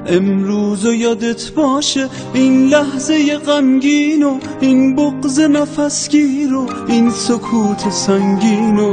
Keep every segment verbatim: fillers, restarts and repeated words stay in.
امروز و یادت باشه این لحظه غمگین و این بغض نفسگیر و این سکوت سنگین و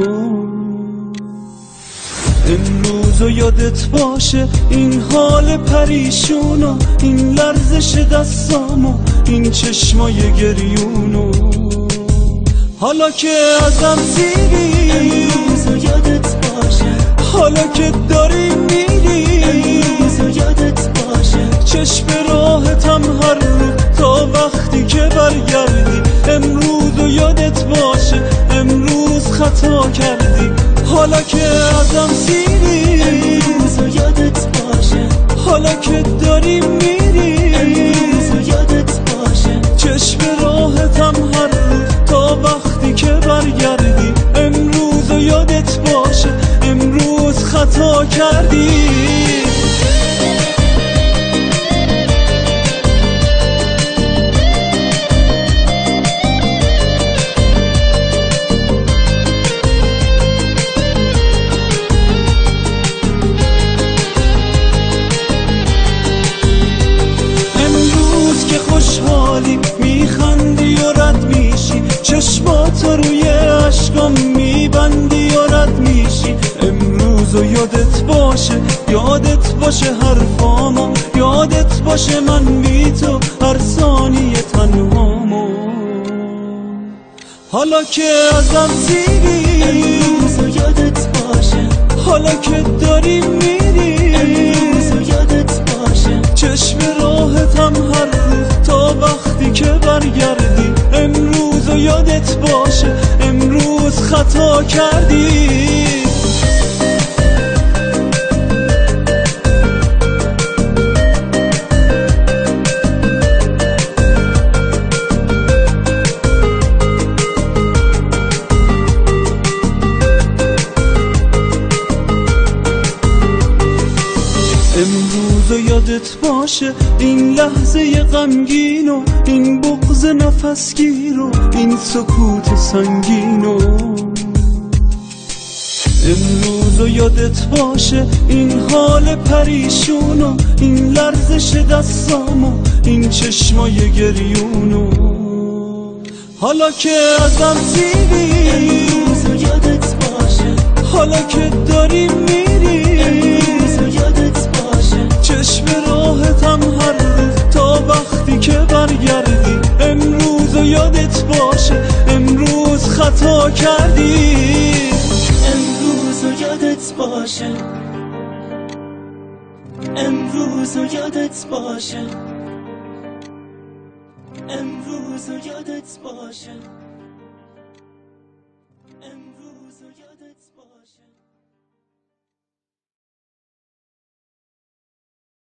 امروز و یادت باشه این حال پریشون و این لرزش دستام و این چشمای گریون و حالا که ازم سیری امروز و یادت باشه حالا که داری میری امروز و یادت باشه چشم راحتم هر روز تا وقتی که برگردی امروز و یادت باشه امروز خطا کردی حالا که ازم سیری امروز و یادت باشه حالا که داری میری امروز و یادت باشه چشم راحتم هر روز تا وقتی که برگردی امروز و یادت باشه امروز خطا کردی خوشحالی میخندی و رد میشی چشماتو روی عشقام میبندی و رد میشی امروز و یادت باشه یادت باشه حرفامو یادت باشه من بی تو هر ثانیه تنهامو حالا که ازم سیری امروز و یادت باشه حالا که داری میری امروز و یادت باشه چشم راحتم هر روز تا وقتی که برگردی امروز و یادت باشه امروز خطا کردی امروز و یادت باشه این لحظه غمگین و این بغض نفسگیر و این سکوت سنگین و امروز و یادت باشه این حال پریشون و این لرزش دستام و این چشمای گریون و حالا که ازم سیری امروز و یادت باشه حالا که داری میری امروز و یادت باشه چشم راحتم هر روز تا وقتی که برگردی امروز و یادت باشه امروز خطا کردی امروز و یادت باشه امروز و یادت باشه امروز و یادت باشه